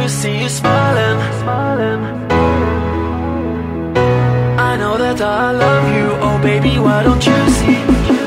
to see you smiling. I know that I love you, oh baby, why don't you see?